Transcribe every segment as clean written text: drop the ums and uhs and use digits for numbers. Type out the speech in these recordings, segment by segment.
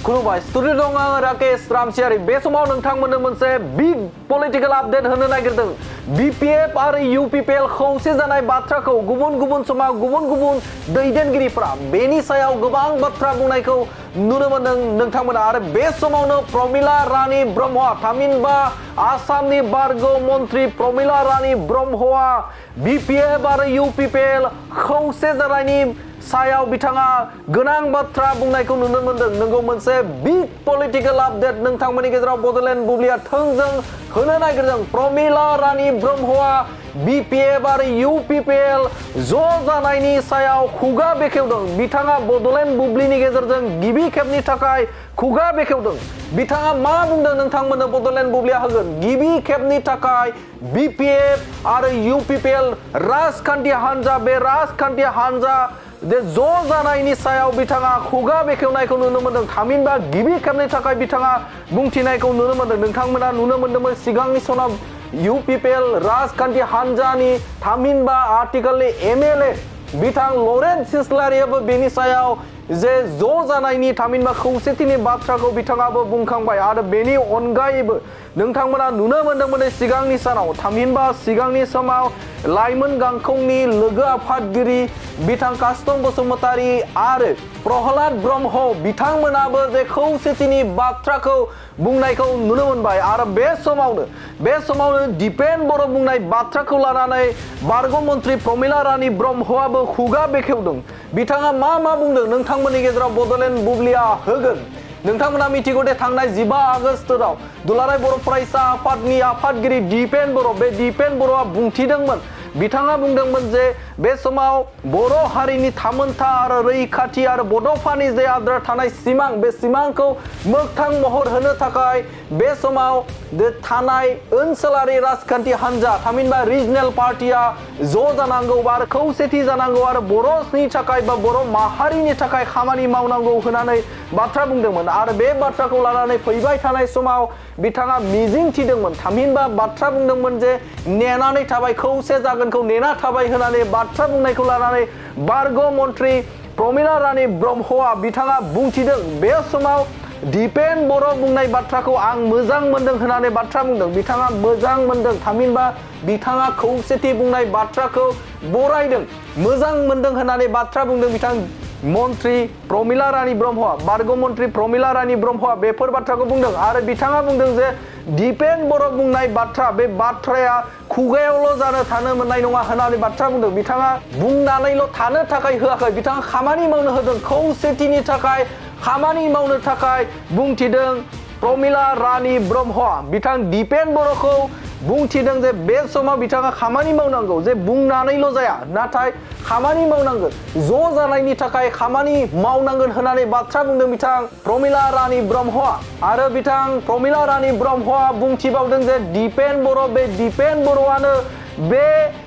खुलुमबाय स्टुडिअ दं आं राकेश रामसियारि बे समाव नोंथांमोननो मोनसे बिग पलिटिकल आपडेट होनो नागिरदों बीपीएफ आरो यूपीपीएल खौसे जानाय बाथ्राखौ गुबुन समाव गुबुन दैदेनगिरिफोरा बेनि सायाव गोबां बाथ्रा बुंनायखौ नुनो मोनदों नोंथांमोना आरो बे समावनो प्रमिला रानी ब्रह्मआ थामहिनबा आसामनि बारग' मन्त्रि प्रमिला रानी ब्रह्मआ बीपीएफ आरो यूपीपीएल खौसे जानायनि सायाव बिथाङा गोनां बाथ्रा बुंनायखौ नुनो मोनदों नंगौ मोनसे बिग पलिटिकल आपडेट नोंथांमोननि गेजेराव बड'लेण्ड बुब्लिया थोंजों होनो नागिरदों प्रमिला रानी ब्रह्मआ बीपीएफ आरो यूपीपीएल ज' जानायनि सायाव खुगा बेखेवदों बिथाङा बड'लेण्ड बुब्लिनि गेजेरजों गिबि खेबनि थाखाय खुगा बेखेवदों बिथाङा मा बुंदों नोंथांमोननो बड'लेण्ड बुब्लिया होगोन गिबि खेबनि थाखाय बीपीएफ आरो यूपीपीएल राजखान्थि हान्जा बे राजखान्थि हान्जा ज' जानायनि सायाव बिथाङा खुगा बेखेवनायखौ नुनो मोनदों थामहिनबा गिबि खेबनि थाखाय बिथाङा बुंथिनायखौ नुनो मोनदों नोंथांमोना नुनो मोन्दोंमोन सिगांनि समाव यूपीपीएल राजखान्थि हान्जानि थामहिनबा आथिखालनि एमएलए बिथां लरेन्स सिस्लारियाबो बेनि सायाव जे ज' जानायनि थामहिनबा खौसेथिनि बाथ्राखौ बिथाङाबो बुंखांबाय आरो बेनि अनगायैबो नोंथांमोना नुनो मोन्दोंमोन सिगांनि सानाव थामहिनबा सिगांनि समाव लाइमोन गांखंनि लोगो आफादगिरि बिथां कास्तम बसुमतारी आरो प्रहलाद ब्रह्म बिथांमोनाबो जे खौसेथिनि बाथ्राखौ बुंनायखौ नुनो मोनबाय आरो बे समावनो दिपेन बर' बुंनाय बाथ्राखौ लानानै बारग' मन्त्रि प्रमिला रानी ब्रह्मआबो खुगा बेखेवदों बिथाङा मा बुंदों नोंथांमोननि गेजेराव बड'लेण्ड बुब्लिया होगोन नोंथांमोना मिथिगौ दे थांनाय 15 आगस्टआव दुलाराय बर' फरायसा आफादनि आफादगिरि दिपेन बर' बे दिपेन बर'आ बुंथिदोंमोन बिथाङा बुंदोंमोन जे बे समाव बर' हारिनि थामोनथा आरो रैखाथि आरो बड'फानि जे आद्रा थानाय सिमां बे सिमांखौ मोगथां महर होनो थाखाय बे समाव थानाय ओनसोलारि राजखान्थि हान्जा थामहिनबा रिजनेल पार्टिया ज' जानांगौ आरो खौसेथि जानांगौ आरो बर'नि थाखाय बा बर' माहारिनि थाखाय खामानि मावनांगौ होननानै बाथ्रा बुंदोंमोन आरो बे बाथ्राखौ लानानै फैबाय थानाय समाव बिथाङा मिजिं थिदोंमोन थामहिनबा बाथ्रा बुंदोंमन जे नेनानै थाबाय खौसे जागोनखौ नेना थाबाय होननानै बाथ्रा बुंनायखौ लानानै बारग' मन्त्रि प्रमिला रानी ब्रह्मआ बिथाङा बुंथिदों बे समाव दिपेन बर' बुंनाय बाथ्राखौ आं मोजां मोनदों होननानै बाथ्रा बुंदों बिथाङा मोजां मोनदों थामहिनबा बिथाङा खौसेथि बुंनाय बाथ्राखौ बरायदों मोजां मोनदों होननानै बाथ्रा बुंदों बिथां मन्त्रि प्रमिला रानी ब्रह्मआ बारग' मन्त्रि प्रमिला रानी ब्रह्मआ बेफोर बाथ्राखौ बुंदों आरो बिथाङा बुंदों जे दिपेन बर' बुंनाय बाथ्रा बे बाथ्राया खुगायावल' जानो थानो मोननाय नङा होननानै बाथ्रा बुंदों बिथाङा बुंनानैल' थानो थाखाय होआखै बिथाङा खामानि मावनो होदों खौसेथिनि थाखाय खामानि मावनो थाखाय बुंथिदों प्रमिला रानी ब्रह्मआ बिथां दिपेन बर'खौ बुंथिदों जे बे समाव बिथाङा खामानि मावनांगौ जे बुंनानैल' जाया नाथाय खामानि मावनांगोन ज' जानायनि थाखाय खामानि मावनांगोन होननानै बाथ्रा बुंदों बिथां प्रमिला रानी ब्रह्मआ आरो बिथां प्रमिला रानी ब्रह्मआ बुंथिबावदों जे दिपेन बर' बे दिपेन बर'आनो बे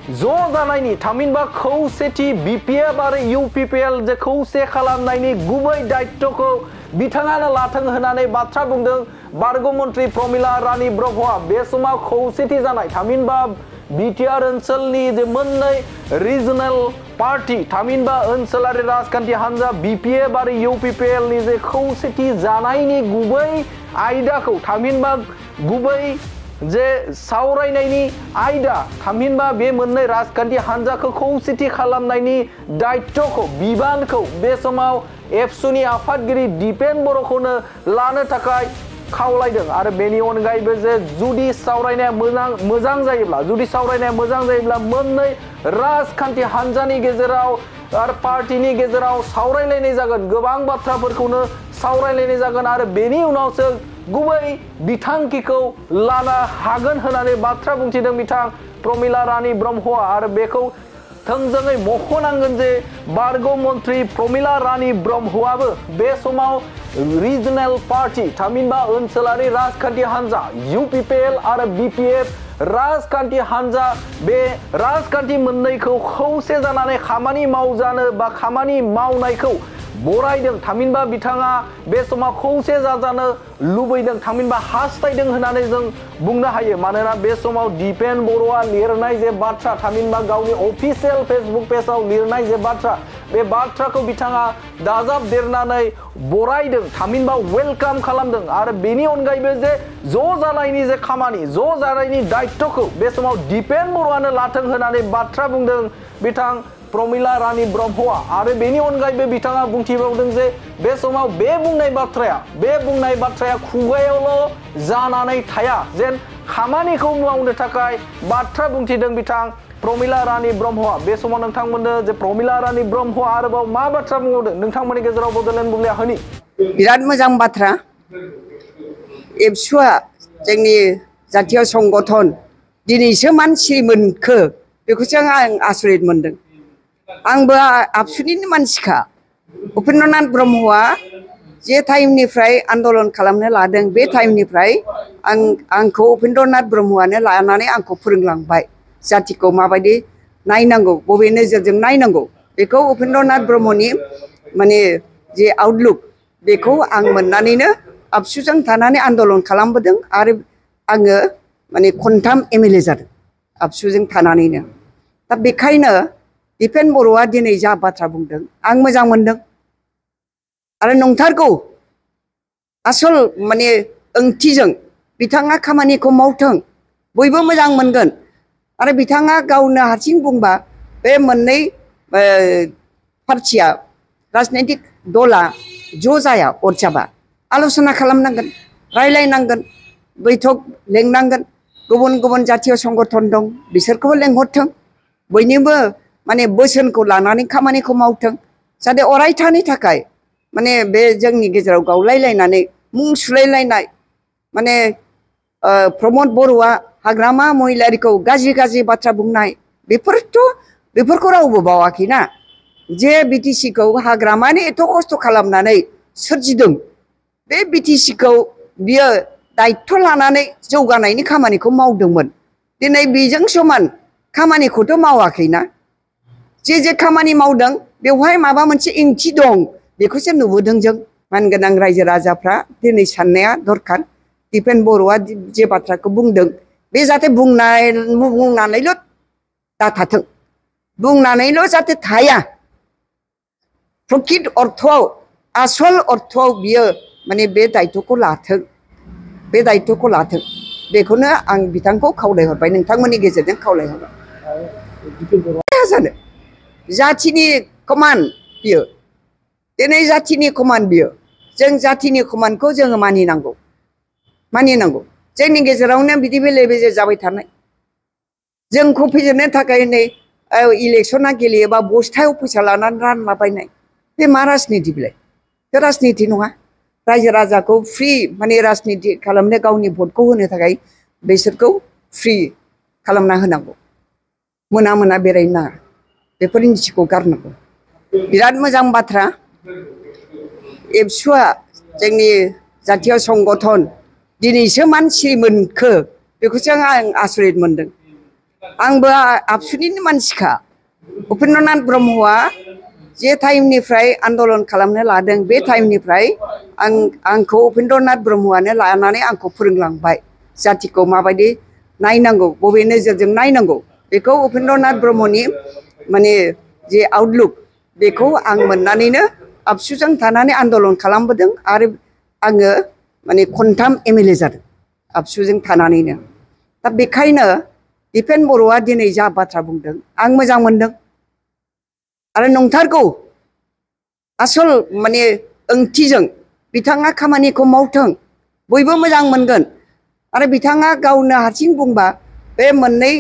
ज' जानायनि थामहिनबा खौसेथि बीपीएफ आरो यूपीपीएल जे खौसे खालामनायनि गुबै दायित्वखौ बिथाङानो लाथों होननानै बाथ्रा बुंदों बारग' मन्त्रि प्रमिला रानी ब्रह्मआ बे समाव खौसेथि जानाय थामहिनबा बिटिआर ओनसोलनि जे मोननै रिजनेल पार्टी थामहिनबा ओनसोलारि राजखान्थि हान्जा बीपीएफ आरो यूपीपीएल नि जे खौसेथि जानायनि गुबै आयदाखौ थामहिनबा गुबै जे सावरायनायनि आयदा थामहिनबा बे मोननै राजखान्थि हान्जाखौ खौसेथि खालामनायनि दायित्वखौ बिबानखौ बे समाव एबसुनि आफादगिरि दिपेन बर'खौनो लानो थाखाय खावलायदों आरो बेनि अनगायैबो जे जुदि सावरायनाया मोजां जायोब्ला मोननै राजखान्थि हान्जानि गेजेराव आरो पार्टिनि गेजेराव सावरायलायनाय जागोन गोबां बाथ्राफोरखौनो सावरायलायनाय जागोन आरो बेनि उनावसो गुबै बिथांखिखौ लानो हागोन होननानै बाथ्रा बुंथिदों बिथां प्रमिला रानी ब्रह्मआ आरो बेखौ थोंजोङै मख'नांगोन जे बारग' मन्त्रि प्रमिला रानी ब्रह्मआबो बे समाव रिजनेल पार्टी थामहिनबा ओनसोलारि राजखान्थि हान्जा यूपीपीएल आरो बीपीएफ राजखान्थि हान्जा बे राजखान्थि मोननैखौ खौसे जानानै खामानि मावजानो बा खामानि मावनायखौ बरायदों थामहिनबा बिथाङा बे समाव खौसे जाजानो लुबैदों थामहिनबा हास्थायदों होननानै जों बुंनो हायो मानोना बे समाव दिपेन बर'आ लिरनाय जे बाथ्रा थामहिनबा गावनि अफिसियेल फेसबुक पेजाव लिरनाय जे बाथ्रा बे बाथ्राखौ बिथाङा दाजाबदेरनानै बरायदों थामहिनबा वेलकाम खालामदों आरो बेनि अनगायैबो जे ज' जानायनि जे खामानि ज' जानायनि दायित्वखौ बे समाव दिपेन बर'आनो लाथों होननानै बाथ्रा बुंदों बिथां प्रमिला रानी ब्रह्मआ आरो बेनि अनगायैबो बिथाङा बुंथिबावदों जे बे समाव बे बुंनाय बाथ्राया खुगायावल' जानानै थाया जेन खामानिखौ मावनो थाखाय बाथ्रा बुंथिदों बिथां प्रमिला रानी ब्रह्मआ बे समाव नोंथांमोननो जे प्रमिला रानी ब्रह्मआ आरोबाव मा बाथ्रा बुंबावदों नोंथांमोननि गेजेराव बड'लेण्ड बुब्लिया होनि बिराद मोजां बाथ्रा एबसुआ जोंनि जातीय संगठन दिनैसो मानसि मोनखो बेखौसो आं आसरित मोनदों आंबो आबसुनिनो मानसिखा उपेन्द्रनाथ ब्रह्मआ जे टाइमनिफ्राय आन्दलन खालामनो लादों बे टाइमनिफ्राय आंखौ उपेन्द्रनाथ ब्रह्मआनो लानानै आंखौ फोरोंलांबाय जातिखौ माबायदि नायनांगौ बबे नोजोरजों नायनांगौ बेखौ उपेन्द्रनाथ ब्रह्मनि माने जे आउटलुक बेखौ आं मोननानैनो आबसुजों थानानै आन्दलन खालामबोदों आरो आङो माने खनथाम एमएलए जादों आबसुजों थानानैनो दा बेखायनो दिपेन बर'आ दिनै जा बाथ्रा बुंदों आं मोजां मोनदों आरो नंथारगौ आसल माने ओंथिजों बिथाङा खामानिखौ मावथों बयबो मोजां मोनगोन आरो बिथाङा गावनो हारसिं बुंबा बे मोननै पार्टिया राजनैतिक दला ज' जाया अरजाबा आल'सना खालामनांगोन रायलायनांगोन बैठक लेंनांगोन गुबुन गुबुन जातीय संगठन दं बिसोरखौबो लेंहरथों बयनिबो माने बोसोनखौ लानानै खामानिखौ मावथों जाहाथे अरायथानि थाखाय माने बे जोंनि गेजेराव गावलायलायनानै मुं सुलायलायनाय माने प्रमद बर'आ हाग्रामा महिलारिखौ गाज्रि गाज्रि बाथ्रा बुंनाय बेफोरखौ रावबो बावाखैना जे बिटिसिखौ हाग्रामानि एथ' खस्थ' खालामनानै सोरजिदों बे बिटिसिखौ बियो दायित्व लानानै जौगानायनि खामानिखौ मावदोंमोन दिनै बेजों समान खामानिखौथ' मावाखैना जे खामानि मावदों बेवहाय माबा मोनसे ओंथि दं बेखौसो नुबोदों जों मानगोनां रायजो राजाफ्रा दिनै साननाया दरखार दिपेन बर'आ जे बाथ्राखौ बुंदों बे जाहाथे बुंनानैल' दाथाथों बुंनानैल' जाहाथे थाया प्रकृत अर्थआव आसल अर्थआव बियो माने बे दायित्वखौ लाथों बेखौनो आं बिथांखौ खावलायहरबाय नोंथांमोननि गेजेरजों खावलायहरबाय जानो जाथिनि कमान बियो दिनै जाथिनि कमान बियो जों जाथिनि कमानखौ जोङो मानिनांगौ जोंनि गेजेरावनो बिदि बेले बेजे जाबाय थानाय जोंखौ फेजेननो थाखाय नै इलेक्सना गेलेयोबा बस्थायाव फैसा लानानै रानलाबायनाय बे मा राजनिति बिलाय बे राजनिति नङा रायजो राजाखौ फ्रि माने राजनिति खालामनो गावनि भटखौ होनो थाखाय बिसोरखौ फ्रि खालामना होनांगौ मोना बेरायनो नाङा बेफोर नीतिखौ गारनांगौ बिराद मोजां बाथ्रा एबसुआ जोंनि जातीय संगठन दिनैसो मानसि मोनखो बेखौसो आं आसरित मोनदों आंबो आबसुनिनो मानसिखा उपेन्द्रनाथ ब्रह्मआ जे टाइमनिफ्राय आन्दलन खालामनो लादों बे टाइमनिफ्राय आंखौ उपेन्द्रनाथ ब्रह्मआनो लानानै आंखौ फोरोंलांबाय जातिखौ माबायदि नायनांगौ बबे नोजोरजों नायनांगौ बेखौ उपेन्द्रनाथ ब्रह्मनि माने जे आउटलुक बेखौ आं मोननानैनो आबसुजों थानानै आन्दलन खालामबोदों आरो आङो माने खनथाम एमएलए जादों आबसुजों थानानैनो दा बेखायनो दिपेन बर'आ दिनै जा बाथ्रा बुंदों आं मोजां मोनदों आरो नंथारगौ आसल माने ओंथिजों बिथाङा खामानिखौ मावथों बयबो मोजां मोनगोन आरो बिथाङा गावनो हारसिं बुंबा बे मोननै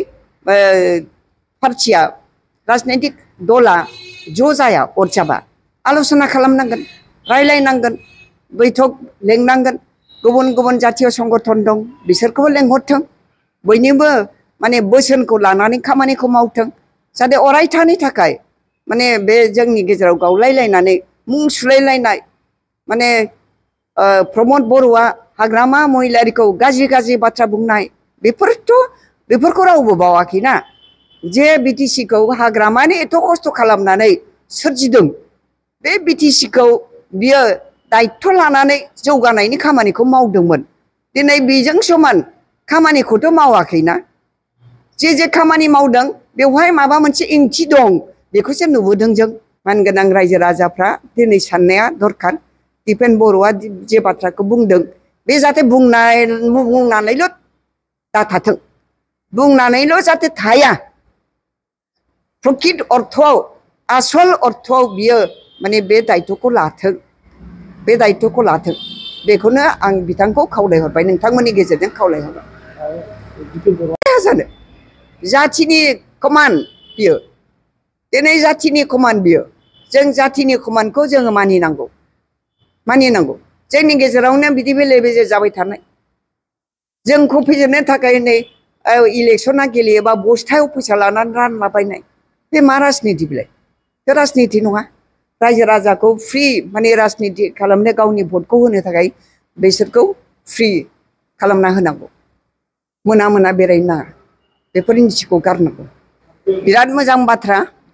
पार्टिया राजनैतिक दला ज' जाया अरजाबा आल'सना खालामनांगोन रायलायनांगोन बैठक लेंनांगोन गुबुन गुबुन जातीय संगठन दं बिसोरखौबो लेंहरथों बयनिबो माने बोसोनखौ लानानै खामानिखौ मावथों जाहाथे अरायथानि थाखाय माने बे जोंनि गेजेराव गावलायलायनानै मुं सुलायलायनाय माने प्रमद बर'आ हाग्रामा महिलारिखौ गाज्रि गाज्रि बाथ्रा बुंनाय बेफोरखौ रावबो बावाखैना जे बिटिसिखौ हाग्रामानि एथ' खस्थ' खालामनानै सोरजिदों बे बिटिसिखौ बियो दायित्व लानानै जौगानायनि खामानिखौ मावदोंमोन। दिनै बेजों समान खामानिखौथ' मावाखैना। जे खामानि मावदों बेवहाय माबा मोनसे ओंथि दं बेखौसो नुबोदों जों। मानगोनां रायजो राजाफ्रा दिनै साननाया दरखार। दिपेन बर'आ जे बाथ्राखौ बुंदों बे जाहाथे बुंनानैल' दाथाथों, बुंनानैल' जाहाथे थाया। प्रकृत अर्थआव आसल अर्थआव बियो माने बे दायित्वखौ लाथों, बे दायित्वखौ लाथों। बेखौनो आं बिथांखौ खावलायहरबाय, नोंथांमोननि गेजेरजों खावलायहरबाय। जानो जाथिनि कमान बियो, दिनै जाथिनि कमान बियो। जों जाथिनि कमानखौ जोङो मानिनांगौ, मानिनांगौ। जोंनि गेजेरावनो बिदि बेले बेजे जाबाय थानाय, जोंखौ फेजेननो थाखाय नै इलेक्सना गेलेयोबा बस्थायाव फैसा लानानै रानलाबायनाय, बे मा राजनिति बिलाय? बे राजनिति नङा। रायजो राजाखौ फ्रि माने राजनिति खालामनो, गावनि भटखौ होनो थाखाय बिसोरखौ फ्रि खालामना होनांगौ। मोना मोना बेरायनो नाङा, बेफोर नीतिखौ गारनांगौ। बिराद मोजां बाथ्रा।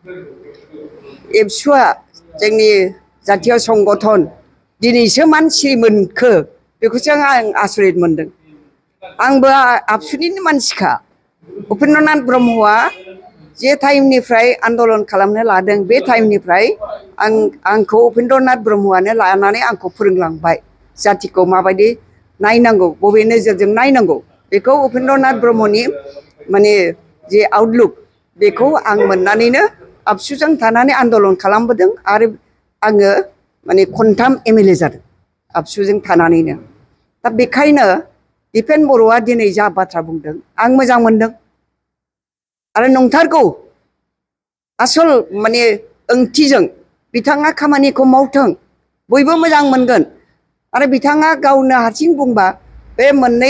एबसुआ जोंनि जातीय संगठन दिनैसो मानसि मोनखो बेखौसो आं आसरित मोनदों। आंबो आबसुनिनो मानसिखा। उपेन्द्रनाथ ब्रह्मआ जे टाइमनिफ्राय आन्दलन खालामनो लादों बे टाइमनिफ्राय आंखौ उपेन्द्रनाथ ब्रह्मआनो लानानै आंखौ फोरोंलांबाय जातिखौ माबायदि नायनांगौ, बबे नोजोरजों नायनांगौ। बेखौ उपेन्द्रनाथ ब्रह्मनि माने जे आउटलुक बेखौ आं मोननानैनो आबसुजों थानानै आन्दलन खालामबोदों। आरो आङो माने खनथाम MLA जादों आबसुजों थानानैनो। दा बेखायनो दिपेन बर'आ दिनै जा बाथ्रा बुंदों आं मोजां मोनदों आरो नंथारगौ। आसल माने ओंथिजों बिथाङा खामानिखौ मावथों, बयबो मोजां मोनगोन। आरो बिथाङा गावनो हारसिं बुंबा बे मोननै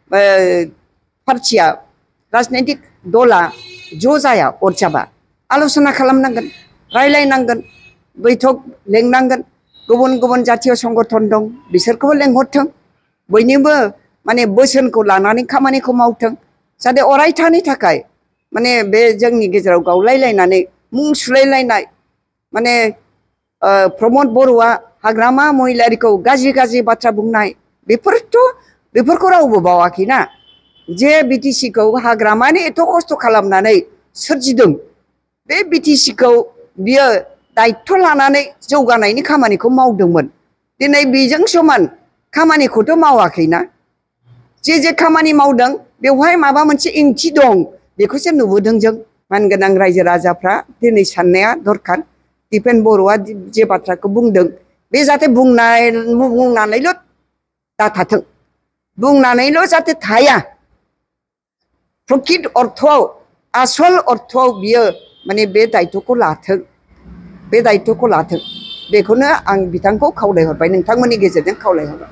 पार्टिया राजनैतिक दला ज' जाया अरजाबा आल'सना खालामनांगोन, रायलायनांगोन, बैठक लेंनांगोन। गुबुन गुबुन जातीय संगठन दं बिसोरखौबो लेंहरथों, बयनिबो माने बोसोनखौ लानानै खामानिखौ मावथों। जाहाथे अरायथानि थाखाय माने बे जोंनि गेजेराव गावलायलायनानै मुं सुलायलायनाय, माने प्रमद बर'आ हाग्रामा महिलारिखौ गाज्रि गाज्रि बाथ्रा बुंनाय, बेफोरखौ रावबो बावाखैना। जे बिटिसिखौ हाग्रामानि एथ' खस्थ' खालामनानै सोरजिदों, बे बिटिसिखौ बियो दायित्व लानानै जौगानायनि खामानिखौ मावदोंमोन। दिनै बेजों समान खामानिखौथ' मावाखैना। जे खामानि मावदों बेवहाय माबा मोनसे ओंथि दं बेखौसो नुबोदों जों। मानगोनां रायजो राजाफ्रा दिनै साननाया दरखार। दिपेन बर'आ जे बाथ्राखौ बुंदों बे जाहाथे बुंनानैल' दाथाथों, बुंनानैल' जाहाथे थाया। प्रकृत अर्थआव आसल अर्थआव बियो माने बे दायित्वखौ लाथों, बे दायित्वखौ लाथों। बेखौनो आं बिथांखौ खावलायहरबाय, नोंथांमोननि गेजेरजों खावलायहरबाय।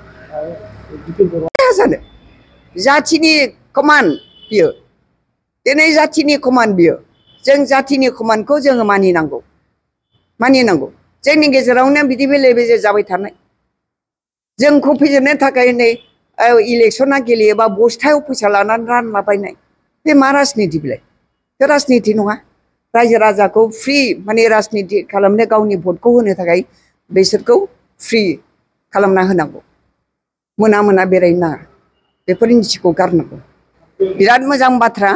जानो जाथिनि कमान बियो, दिनै जाथिनि कमान बियो। जों जाथिनि कमानखौ जोङो मानिनांगौ, मानिनांगौ। जोंनि गेजेरावनो बिदि बेले बेजे जाबाय थानाय, जोंखौ फेजेननो थाखाय नै इलेक्सना गेलेयोबा बस्थायाव फैसा लानानै रानलाबायनाय, बे मा राजनिति बिलाय? बे राजनिति नङा। रायजो राजाखौ फ्रि माने राजनिति खालामनो, गावनि भटखौ होनो थाखाय बिसोरखौ फ्रि खालामना होनांगौ। मोना मोना बेरायनो नाङा, बेफोर नीतिखौ गारनांगौ। बिराद मोजां बाथ्रा।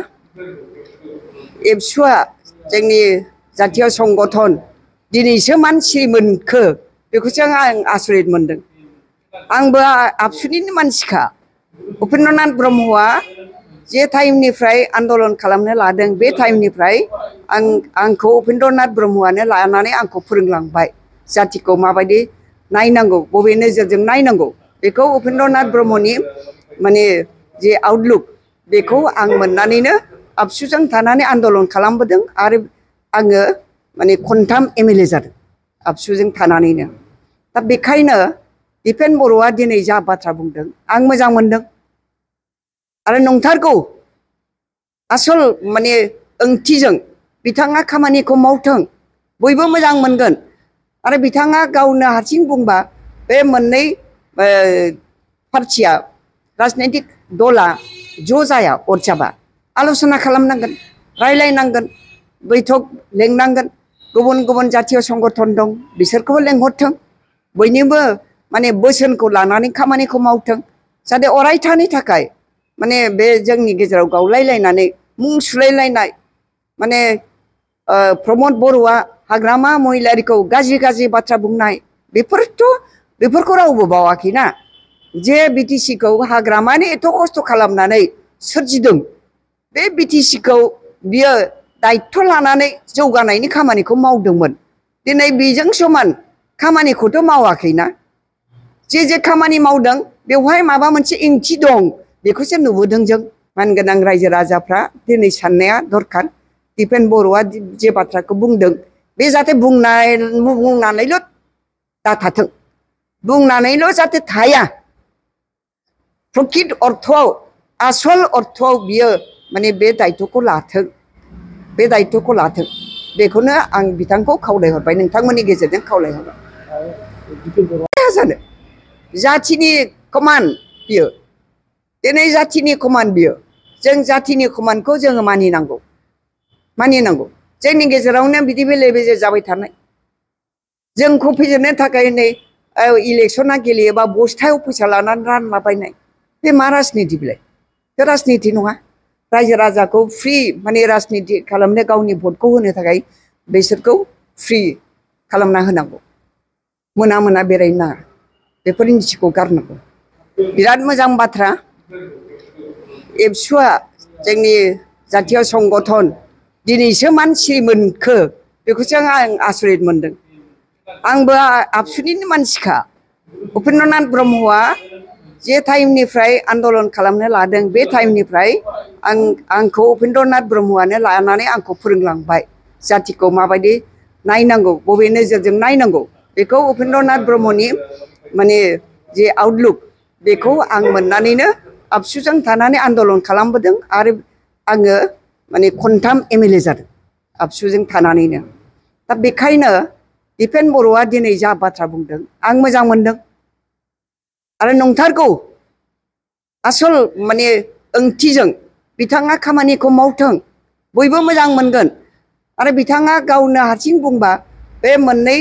एबसुआ जोंनि जातीय संगठन दिनैसो मानसि मोनखो बेखौसो आं आसरित मोनदों। आंबो आबसुनिनो मानसिखा। उपेन्द्रनाथ ब्रह्मआ जे टाइमनिफ्राय आन्दलन खालामनो लादों बे टाइमनिफ्राय आंखौ उपेन्द्रनाथ ब्रह्मआनो लानानै आंखौ फोरोंलांबाय जातिखौ माबायदि नायनांगौ, बबे नोजोरजों नायनांगौ। बेखौ उपेन्द्रनाथ ब्रह्मनि माने जे आउटलुक बेखौ आं मोननानैनो आबसुजों थानानै आन्दलन खालामबोदों। आरो आङो माने खनथाम MLA जादों आबसुजों थानानैनो। दा बेखायनो दिपेन बर'आ दिनै जा बाथ्रा बुंदों आं मोजां मोनदों आरो नंथारगौ। आसल माने ओंथिजों बिथाङा खामानिखौ मावथों, बयबो मोजां मोनगोन। आरो बिथाङा गावनो हारसिं बुंबा बे मोननै पार्टिया राजनैतिक दला ज' जाया अरजाबा आल'सना खालामनांगोन, रायलायनांगोन, बैठक लेंनांगोन। गुबुन गुबुन जातीय संगठन दं बिसोरखौबो लेंहरथों बयनिबो माने बोसोनखौ लानानै खामानिखौ मावथों जाहाथे अरायथानि थाखाय माने बे जोंनि गेजेराव गावलायलायनानै मुं सुलायलायनाय माने प्रमद बर'आ हाग्रामा महिलारिखौ गाज्रि गाज्रि बाथ्रा बुंनाय बेफोरखौ रावबो बावाखैना जे बिटिसिखौ हाग्रामानि एथ' खस्थ' खालामनानै सोरजिदों बे बिटिसिखौ बियो दायित्व लानानै जौगानायनि खामानिखौ मावदोंमोन दिनै बेजों समान खामानिखौथ' मावाखैना जे खामानि मावदों बेवहाय माबा मोनसे ओंथि दं बेखौसो नुबोदों जों मानगोनां रायजो राजाफ्रा दिनै साननाया दरखार दिपेन बर'आ जे बाथ्राखौ बुंदों बे जाहाथे बुंनानैल' दाथाथों बुंनानैल' जाहाथे थाया प्रकृत अर्थआव आसल अर्थआव बियो माने बे दायित्वखौ लाथों बे दायित्वखौ लाथों बेखौनो आं बिथांखौ खावलायहरबाय नोंथांमोननि गेजेरजों खावलायहरबाय जानो जाथिनि कमान बियो दिनै जाथिनि कमान बियो जों जाथिनि कमानखौ जोङो मानिनांगौ जोंनि गेजेरावनो बिदि बेले बेजे जाबाय थानाय जोंखौ फेजेननो थाखाय नै इलेक्सना गेलेयोबा बस्थायाव फैसा लानानै रानलाबायनाय बे मा राजनिति बिलाय बे राजनिति नङा रायजो राजाखौ फ्रि माने राजनिति खालामनो गावनि भटखौ होनो थाखाय बिसोरखौ फ्रि खालामना होनांगौ मोना मोना बेरायनो नाङा बेफोर नीतिखौ गारनांगौ बिराद मोजां बाथ्रा एबसुआ जोंनि जातीय संगठन दिनैसो मानसि मोनखो बेखौसो आं आसरित मोनदों आंबो आबसुनिनो मानसिखा उपेन्द्रनाथ ब्रह्मआ जे टाइमनिफ्राय आन्दलन खालामनो लादों बे टाइमनिफ्राय आंखौ उपेन्द्रनाथ ब्रह्मआनो लानानै आंखौ फोरोंलांबाय जातिखौ माबायदि नायनांगौ बबे नोजोरजों नायनांगौ बेखौ उपेन्द्रनाथ ब्रह्मनि माने जे आउटलुक बेखौ आं मोननानैनो आबसुजों थानानै आन्दलन खालामबोदों आरो आङो माने खनथाम एमएलए जादों आबसुजों थानानैनो दा बेखायनो दिपेन बर'आ दिनै जा बाथ्रा बुंदों आं मोजां मोनदों आरो नंथारगौ आसल माने ओंथिजों बिथाङा खामानिखौ मावथों बयबो मोजां मोनगोन आरो बिथाङा गावनो हारसिं बुंबा बे मोननै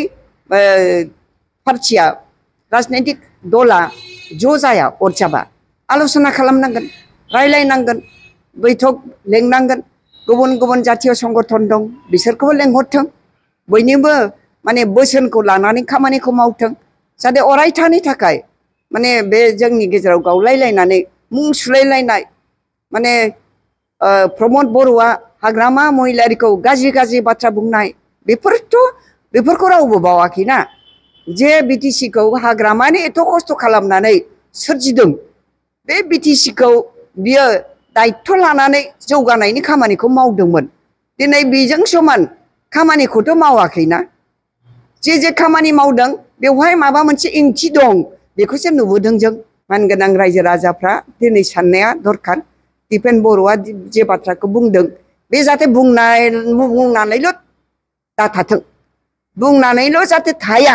पार्टिया राजनैतिक दला ज' जाया अरजाबा आल'सना खालामनांगोन रायलायनांगोन बैठक लेंनांगोन गुबुन गुबुन जातीय संगठन दं बिसोरखौबो लेंहरथों बयनिबो माने बोसोनखौ लानानै खामानिखौ मावथों जाहाथे अरायथानि थाखाय माने बे जोंनि गेजेराव गावलायलायनानै मुं सुलायलायनाय माने प्रमद बर'आ हाग्रामा महिलारिखौ गाज्रि गाज्रि बाथ्रा बुंनाय बेफोरखौ रावबो बावाखैना जे बिटिसिखौ हाग्रामानि एथ' खस्थ' खालामनानै सोरजिदों बे बिटिसिखौ बियो दायित्व लानानै जौगानायनि खामानिखौ मावदोंमोन दिनै बेजों समान खामानिखौथ' मावाखैना जे खामानि मावदों बेवहाय माबा मोनसे ओंथि दं बेखौसो नुबोदों जों मानगोनां रायजो राजाफ्रा दिनै साननाया दरखार दिपेन बर'आ जे बाथ्राखौ बुंदों बे जाहाथे बुंनानैल' दाथाथों बुंनानैल' जाहाथे थाया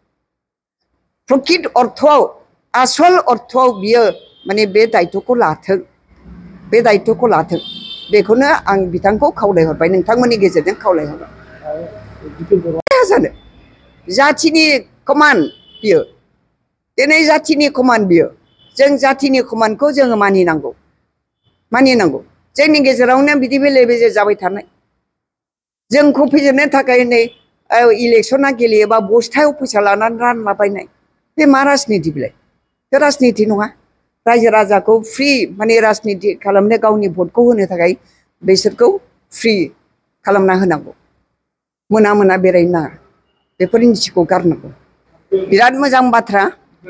प्रकृत अर्थआव आसल अर्थआव बियो माने बे दायित्वखौ लाथों बेखौनो आं बिथांखौ खावलायहरबाय नोंथांमोननि गेजेरजों खावलायहरबाय जानो जाथिनि कमान बियो दिनै जाथिनि कमान बियो जों जाथिनि कमानखौ जोङो मानिनांगौ जोंनि गेजेरावनो बिदि बेले बेजे जाबाय थानाय जोंखौ फेजेननो थाखाय नै इलेक्सना गेलेयोबा बस्थायाव फैसा लानानै रानलाबायनाय बे मा राजनिति बिलाय बे राजनिति नङा रायजो राजाखौ फ्रि माने राजनिति खालामनो गावनि भटखौ होनो थाखाय बिसोरखौ फ्रि खालामना होनांगौ मोना मोना बेरायनो नाङा बेफोर नीतिखौ गारनांगौ बिराद मोजां बाथ्रा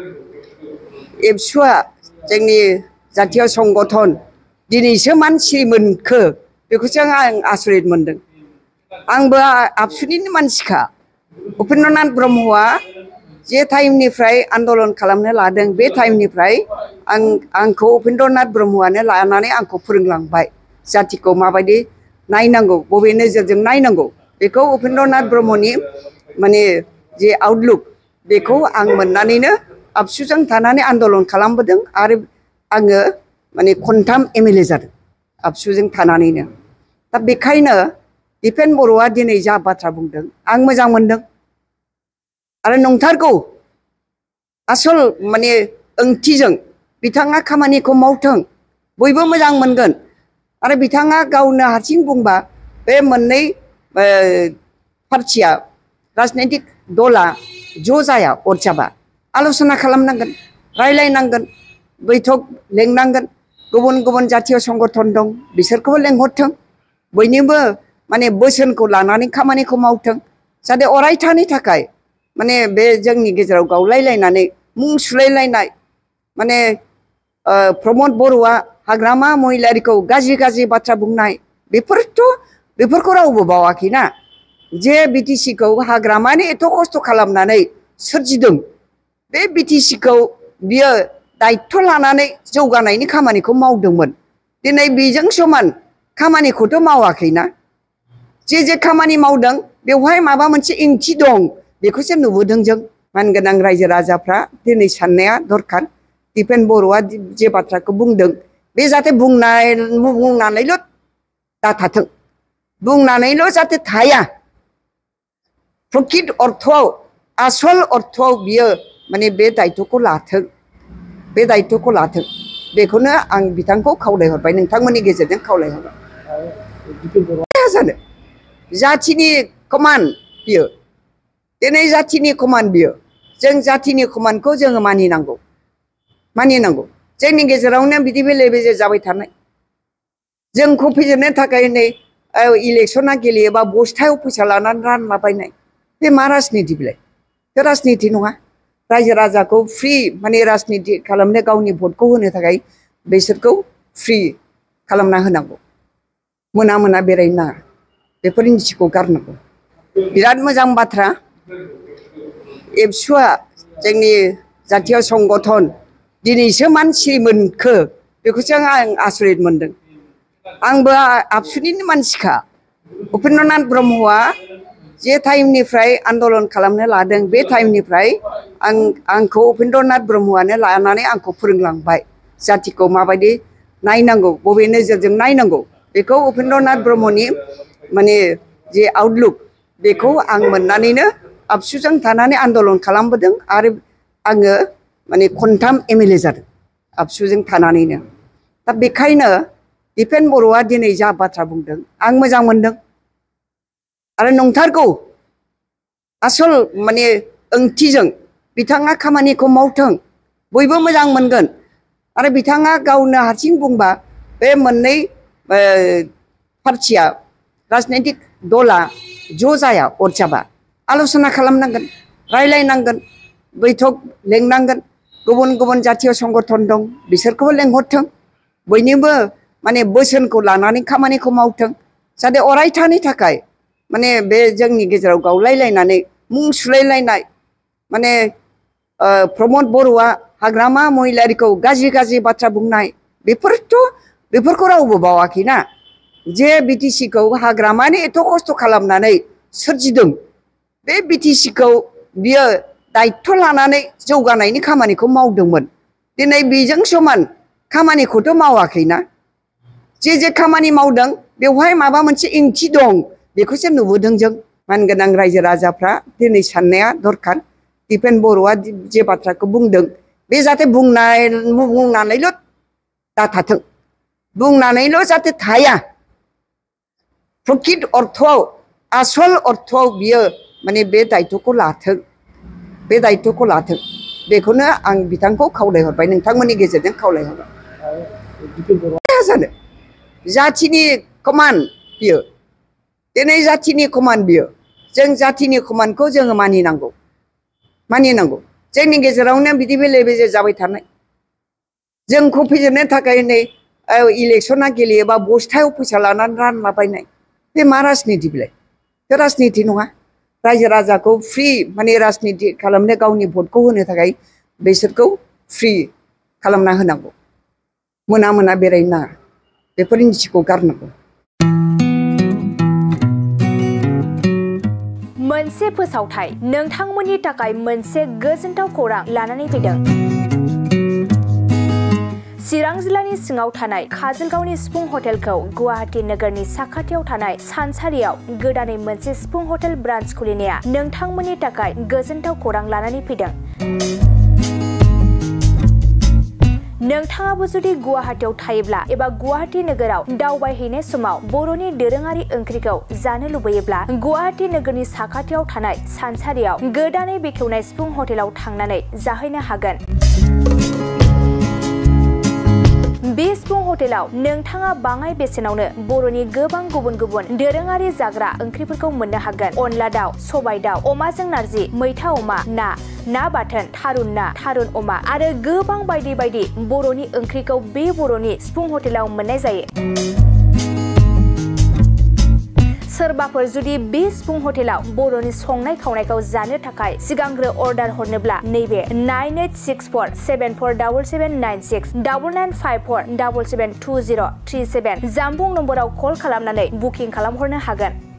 एबसुआ जोंनि जातीय संगठन दिनैसो मानसि मोनखो बेखौसो आं आसरित मोनदों आंबो आबसुनिनो मानसिखा उपेन्द्रनाथ ब्रह्मआ जे टाइमनिफ्राय आन्दलन खालामनो लादों बे टाइमनिफ्राय आंखौ उपेन्द्रनाथ ब्रह्मआनो लानानै आंखौ फोरोंलांबाय जातिखौ माबायदि नायनांगौ बबे नोजोरजों नायनांगौ बेखौ उपेन्द्रनाथ ब्रह्मनि माने जे आउटलुक बेखौ आं मोननानैनो आबसुजों थानानै आन्दलन खालामबोदों आरो आङो माने खनथाम एमएलए जादों आबसुजों थानानैनो दा बेखायनो दिपेन बर'आ दिनै जा बाथ्रा बुंदों आं मोजां मोनदों आरो नंथारगौ आसल माने ओंथिजों बिथाङा खामानिखौ मावथों बयबो मोजां मोनगोन आरो बिथाङा गावनो हारसिं बुंबा बे मोननै पार्टिया राजनैतिक दला ज' जाया अरजाबा आलोचना खालामनांगोन रायलायनांगोन बैठक लेंनांगोन गुबुन गुबुन जातीय संगठन दं बिसोरखौबो लेंहरथों बयनिबो माने बोसोनखौ लानानै खामानिखौ मावथों जाहाथे अरायथानि थाखाय माने बे जोंनि गेजेराव गावलायलायनानै मुं सुलायलायनाय माने प्रमद बर'आ हाग्रामा महिलारिखौ गाज्रि गाज्रि बाथ्रा बुंनाय बेफोरखौ रावबो बावाखैना जे बिटिसिखौ हाग्रामानि एथ' खस्थ' खालामनानै सोरजिदों बे बिटिसिखौ बियो दायित्व लानानै जौगानायनि खामानिखौ मावदोंमोन दिनै बेजों समान खामानिखौथ' मावाखैना जे खामानि मावदों बेवहाय माबा मोनसे ओंथि दं बेखौसो नुबोदों जों मानगोनां रायजो राजाफ्रा दिनै साननाया दरखार दिपेन बर'आ जे बाथ्राखौ बुंदों बे जाहाथे बुंनानैल' दाथाथों बुंनानैल' जाहाथे थाया प्रकृत अर्थआव आसल अर्थआव बियो माने बे दायित्वखौ लाथों बेखौनो आं बिथांखौ खावलायहरबाय नोंथांमोननि गेजेरजों खावलायहरबाय जानो जाथिनि कमान बियो दिनै जाथिनि कमान बियो जों जाथिनि कमानखौ जोङो मानिनांगौ जोंनि गेजेरावनो बिदि बेले बेजे जाबाय थानाय जोंखौ फेजेननो थाखाय नै इलेक्सना गेलेयोबा बस्थायाव फैसा लानानै रानलाबायनाय बे मा राजनिति बिलाय बे राजनिति नङा रायजो राजाखौ फ्रि माने राजनिति खालामनो गावनि भटखौ होनो थाखाय बिसोरखौ फ्रि खालामना होनांगौ मोना बेरायनो नाङा बेफोर नीतिखौ गारनांगौ बिराद मोजां बाथ्रा एबसुआ जोंनि जातीय संगठन दिनैसो मानसि मोनखो बेखौसो आं आसरित मोनदों आंबो आबसुनिनो मानसिखा उपेन्द्रनाथ ब्रह्मआ जे टाइमनिफ्राय आन्दलन खालामनो लादों बे टाइमनिफ्राय आंखौ उपेन्द्रनाथ ब्रह्मआनो लानानै आंखौ फोरोंलांबाय जातिखौ माबायदि नायनांगौ बबे नोजोरजों नायनांगौ बेखौ उपेन्द्रनाथ ब्रह्मनि माने जे आउटलुक बेखौ आं मोननानैनो आबसुजों थानानै आन्दलन खालामबोदों आरो आङो माने खनथाम एमएलए जादों आबसुजों थानानैनो दा बेखायनो दिपेन बर'आ दिनै जा बाथ्रा बुंदों आं मोजां मोनदों आरो नंथारगौ आसल माने ओंथिजों बिथाङा खामानिखौ मावथों बयबो मोजां मोनगोन आरो बिथाङा गावनो हारसिं बुंबा बे मोननै पार्टिया राजनैतिक दला ज' जाया अरजाबा आलोचना खालामनांगोन रायलायनांगोन बैठक लेंनांगोन गुबुन गुबुन जातीय संगठन दं बिसोरखौबो लेंहरथों बयनिबो माने बोसोनखौ लानानै खामानिखौ मावथों जाहाथे अरायथानि थाखाय माने बे जोंनि गेजेराव गावलायलायनानै मुं सुलायलायनाय माने प्रमद बर'आ हाग्रामा महिलारिखौ गाज्रि गाज्रि बाथ्रा बुंनाय बेफोरखौ रावबो बावाखैना जे बिटिसिखौ हाग्रामानि एथ' खस्थ' खालामनानै सोरजिदों बे बिटिसिखौ बियो दायित्व लानानै जौगानायनि खामानिखौ मावदोंमोन दिनै बेजों समान खामानिखौथ' मावाखैना जे खामानि मावदों बेवहाय माबा मोनसे ओंथि दं बेखौसो नुबोदों जों मानगोनां रायजो राजाफ्रा दिनै साननाया दरखार दिपेन बर'आ जे बाथ्राखौ बुंदों बे जाहाथे बुंनानैल' दाथाथों बुंनानैल' जाहाथे थाया प्रकृत अर्थआव आसल अर्थआव बियो माने बे दायित्वखौ लाथों बेखौनो आं बिथांखौ खावलायहरबाय नोंथांमोननि गेजेरजों खावलायहरबाय जानो जाथिनि कमान बियो दिनै जाथिनि कमान बियो जों जाथिनि कमानखौ जोङो मानिनांगौ जोंनि गेजेरावनो बिदि बेले बेजे जाबाय थानाय जोंखौ फेजेननो थाखाय नै इलेक्सना गेलेयोबा बस्थायाव फैसा लानानै रानलाबायनाय बे मा राजनिति बिलाय बे राजनिति नङा रायजो राजाखौ फ्रि माने राजनिति खालामनो गावनि भटखौ होनो थाखाय बिसोरखौ फ्रि खालामना होनांगौ मोना बेरायनो नाङा बेफोर नीतिखौ गारनांगौ मोनसे फोसावथाय नोंथांमोननि थाखाय मोनसे गोजोनथाव खौरां लानानै फैदों चिरां जिल्लानि सिङाव थानाय काजलगावनि सिफुं हटेलखौ गुवाहाटी नोगोरनि साखाथियाव थानाय सानसारियाव गोदानै मोनसे सिफुं हटेल ब्रान्च खुलिनाया नोंथांमोननि थाखाय गोजोनथाव खौरां लानानै फैदों। नोंथाङाबो जुदि गुवाहाटीयाव थायोब्ला एबा गुवाहाटी नोगोराव दावबायहैनाय समाव बर'नि दोरोङारि ओंख्रिखौ जानो लुबैयोब्ला गुवाहाटी नोगोरनि साखाथियाव थानाय सानसारियाव गोदानै बेखेवनाय सिफुं हटेलाव थांनानै जाहैनो हागोन। बे सिफुं हटेलाव नोंथाङा बाङाय बेसेनावनो बर'नि गोबां गुबुन गुबुन दोरोङारि जाग्रा ओंख्रिफोरखौ मोननो हागोन। अनला दाउ, सबाय दाउ, अमाजों नारजि, मैथा अमा, ना बाथोन, थारुन ना, थारुन अमा आरो गोबां बायदि बायदि बर'नि ओंख्रिखौ बे बर'नि सिफुं हटेलाव मोननाय जायो। सोरबाफोर जुदि बे सिफुं हटेलाव बर'नि संनाय खावनायखौ जानो थाखाय सिगांग्रो अर्डार हरनोब्ला नैबे 9864747796 9954772037 जानबुं नम्बराव कल खालामनानै बुकिं खालामहरनो हागोन।